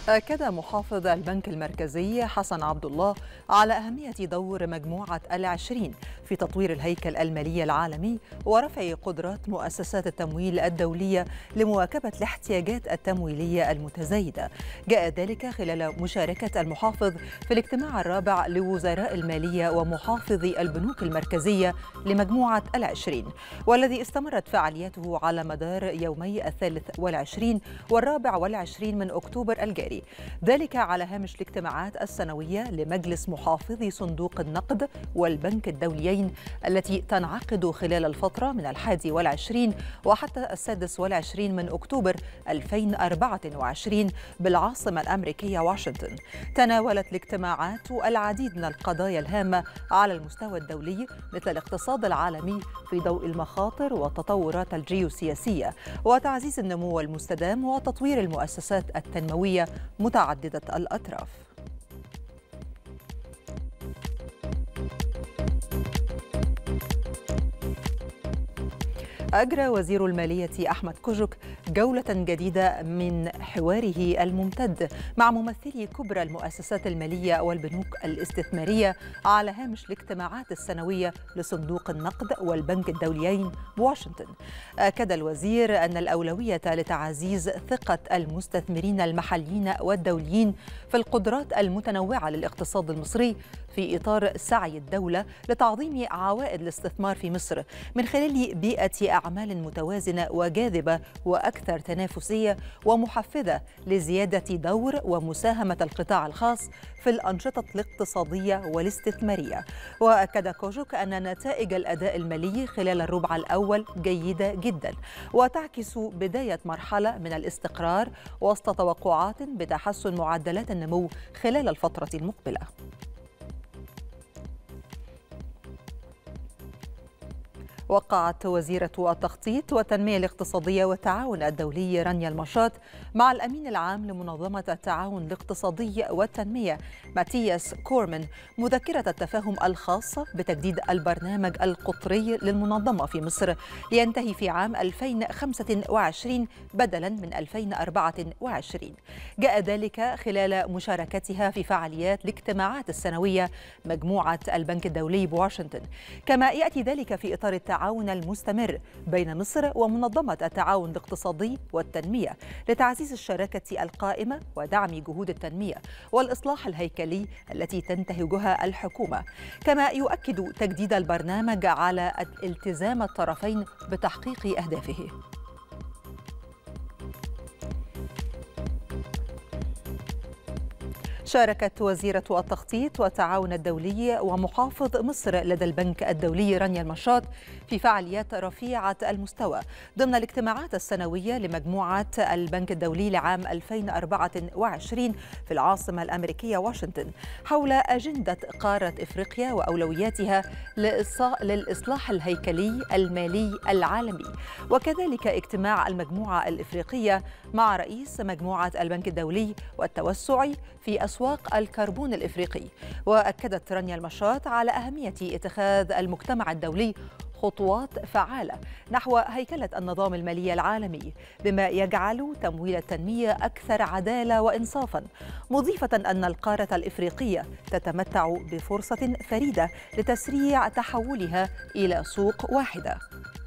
أكد محافظ البنك المركزي حسن عبد الله على أهمية دور مجموعة العشرين في تطوير الهيكل المالي العالمي ورفع قدرات مؤسسات التمويل الدولية لمواكبة الاحتياجات التمويلية المتزايدة. جاء ذلك خلال مشاركة المحافظ في الاجتماع الرابع لوزراء المالية ومحافظي البنوك المركزية لمجموعة العشرين، والذي استمرت فعالياته على مدار يومي 23 و24 من أكتوبر الجاري، ذلك على هامش الاجتماعات السنوية لمجلس محافظي صندوق النقد والبنك الدوليين التي تنعقد خلال الفترة من 21 وحتى 26 من أكتوبر 2024 بالعاصمة الأمريكية واشنطن. تناولت الاجتماعات العديد من القضايا الهامة على المستوى الدولي مثل الاقتصاد العالمي في ضوء المخاطر والتطورات الجيوسياسية وتعزيز النمو المستدام وتطوير المؤسسات التنموية متعددة الأطراف. أجرى وزير المالية أحمد كوجك جولة جديدة من حواره الممتد مع ممثلي كبرى المؤسسات المالية والبنوك الاستثمارية على هامش الاجتماعات السنوية لصندوق النقد والبنك الدوليين بواشنطن. أكد الوزير أن الأولوية لتعزيز ثقة المستثمرين المحليين والدوليين في القدرات المتنوعة للاقتصاد المصري في إطار سعي الدولة لتعظيم عوائد الاستثمار في مصر من خلال بيئة أعمال متوازنة وجاذبة وأكثر تنافسية ومحفزة لزيادة دور ومساهمة القطاع الخاص في الأنشطة الاقتصادية والاستثمارية. وأكد كوجك أن نتائج الأداء المالي خلال الربع الأول جيدة جدا وتعكس بداية مرحلة من الاستقرار وسط توقعات بتحسن معدلات النمو خلال الفترة المقبلة. وقعت وزيرة التخطيط والتنمية الاقتصادية والتعاون الدولي رانيا المشاط مع الأمين العام لمنظمة التعاون الاقتصادي والتنمية ماتياس كورمان مذكرة التفاهم الخاصة بتجديد البرنامج القطري للمنظمة في مصر لينتهي في عام 2025 بدلا من 2024. جاء ذلك خلال مشاركتها في فعاليات الاجتماعات السنوية مجموعة البنك الدولي بواشنطن، كما يأتي ذلك في إطار التعاون المستمر بين مصر ومنظمة التعاون الاقتصادي والتنمية لتعزيز الشراكة القائمة ودعم جهود التنمية والإصلاح الهيكلي التي تنتهجها الحكومة. كما يؤكد تجديد البرنامج على التزام الطرفين بتحقيق أهدافه. شاركت وزيرة التخطيط والتعاون الدولي ومحافظ مصر لدى البنك الدولي رانيا المشاط في فعاليات رفيعة المستوى ضمن الاجتماعات السنوية لمجموعة البنك الدولي لعام 2024 في العاصمة الأمريكية واشنطن حول أجندة قارة إفريقيا وأولوياتها للإصلاح الهيكلي المالي العالمي، وكذلك اجتماع المجموعة الإفريقية مع رئيس مجموعة البنك الدولي والتوسع في أسواق الكربون الإفريقي. وأكدت رانيا المشاط على أهمية اتخاذ المجتمع الدولي خطوات فعالة نحو هيكلة النظام المالي العالمي بما يجعل تمويل التنمية أكثر عدالة وإنصافا، مضيفة أن القارة الإفريقية تتمتع بفرصة فريدة لتسريع تحولها إلى سوق واحدة.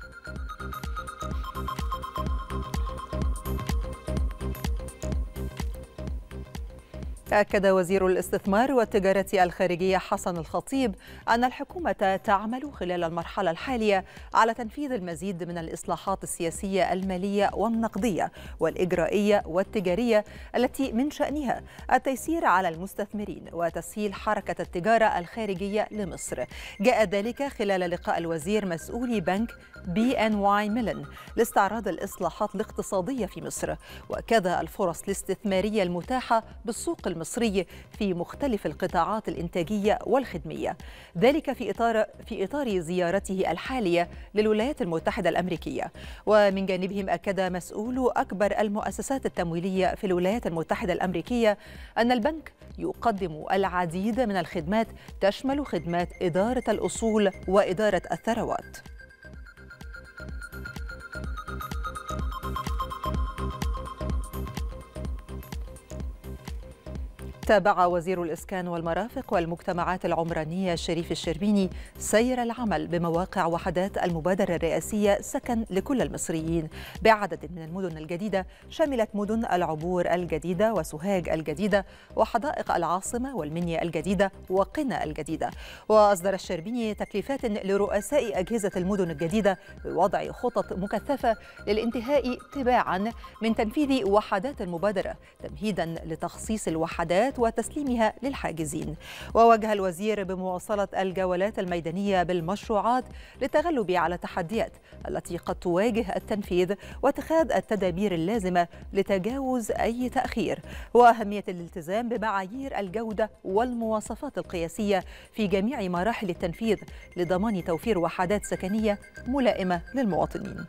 أكد وزير الاستثمار والتجارة الخارجية حسن الخطيب أن الحكومة تعمل خلال المرحلة الحالية على تنفيذ المزيد من الإصلاحات السياسية المالية والنقدية والإجرائية والتجارية التي من شأنها التيسير على المستثمرين وتسهيل حركة التجارة الخارجية لمصر. جاء ذلك خلال لقاء الوزير مسؤولي بنك BNY ميلن لاستعراض الإصلاحات الاقتصادية في مصر وكذا الفرص الاستثمارية المتاحة بالسوق المصري في مختلف القطاعات الإنتاجية والخدمية، ذلك في إطار زيارته الحالية للولايات المتحدة الأمريكية. ومن جانبهم أكد مسؤول أكبر المؤسسات التمويلية في الولايات المتحدة الأمريكية أن البنك يقدم العديد من الخدمات تشمل خدمات إدارة الأصول وإدارة الثروات. تابع وزير الإسكان والمرافق والمجتمعات العمرانية شريف الشربيني سير العمل بمواقع وحدات المبادرة الرئاسية سكن لكل المصريين بعدد من المدن الجديدة شملت مدن العبور الجديدة وسوهاج الجديدة وحدائق العاصمة والمنيا الجديدة وقنا الجديدة. وأصدر الشربيني تكليفات لرؤساء أجهزة المدن الجديدة بوضع خطط مكثفة للانتهاء تباعا من تنفيذ وحدات المبادرة تمهيدا لتخصيص الوحدات وتسليمها للحاجزين. ووجه الوزير بمواصلة الجولات الميدانية بالمشروعات للتغلب على التحديات التي قد تواجه التنفيذ واتخاذ التدابير اللازمة لتجاوز أي تأخير، وأهمية الالتزام بمعايير الجودة والمواصفات القياسية في جميع مراحل التنفيذ لضمان توفير وحدات سكنية ملائمة للمواطنين.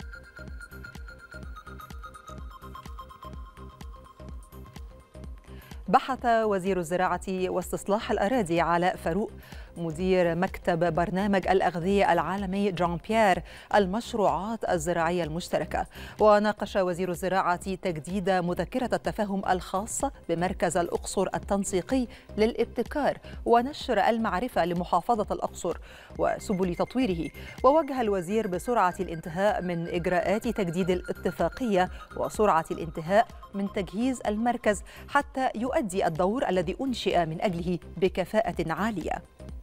بحث وزير الزراعة واستصلاح الأراضي علاء فاروق مدير مكتب برنامج الأغذية العالمي جان بيير المشروعات الزراعية المشتركة. وناقش وزير الزراعة تجديد مذكرة التفاهم الخاصة بمركز الأقصر التنسيقي للابتكار ونشر المعرفة لمحافظة الأقصر وسبل تطويره. ووجه الوزير بسرعة الانتهاء من إجراءات تجديد الاتفاقية وسرعة الانتهاء من تجهيز المركز حتى يؤدي الدور الذي أنشئ من أجله بكفاءة عالية.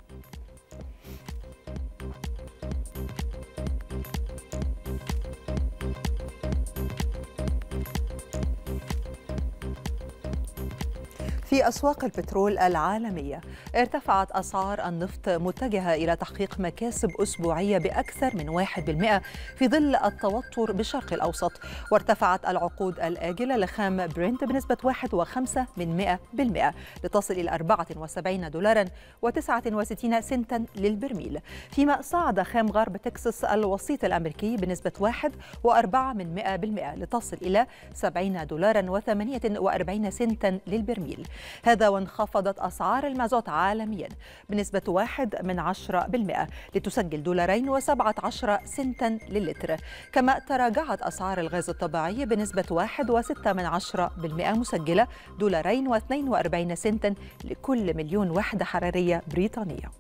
في أسواق البترول العالمية ارتفعت أسعار النفط متجهة إلى تحقيق مكاسب أسبوعية بأكثر من 1% في ظل التوتر بالشرق الأوسط. وارتفعت العقود الآجلة لخام برنت بنسبة 1.5% لتصل إلى $74.69 للبرميل، فيما صعد خام غرب تكساس الوسيط الأمريكي بنسبة 1.4% لتصل إلى $70.48 للبرميل. هذا وانخفضت أسعار المازوت عالميا بنسبة 0.1% لتسجل $2.17 للتر. كما تراجعت أسعار الغاز الطبيعي بنسبة 1.6% مسجلة $2.42 لكل مليون وحدة حرارية بريطانية.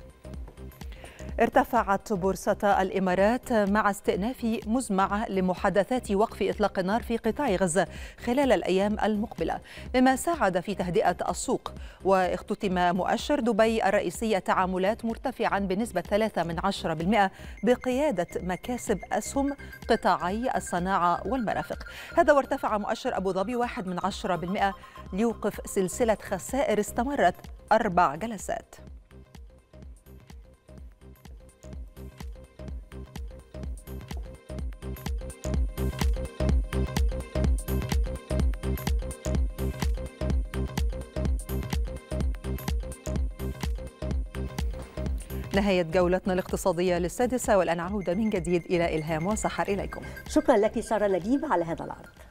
ارتفعت بورصة الإمارات مع استئناف مزمع لمحادثات وقف إطلاق النار في قطاع غزة خلال الأيام المقبلة، مما ساعد في تهدئة السوق. واختتم مؤشر دبي الرئيسي التعاملات مرتفعا بنسبة 3% بقيادة مكاسب أسهم قطاعي الصناعة والمرافق. هذا وارتفع مؤشر أبو ظبي 0.1% ليوقف سلسلة خسائر استمرت 4 جلسات. نهاية جولتنا الاقتصادية للسادسة، والآن عودة من جديد إلى إلهام وسحر. إليكم. شكرا لك سارة نجيب على هذا العرض.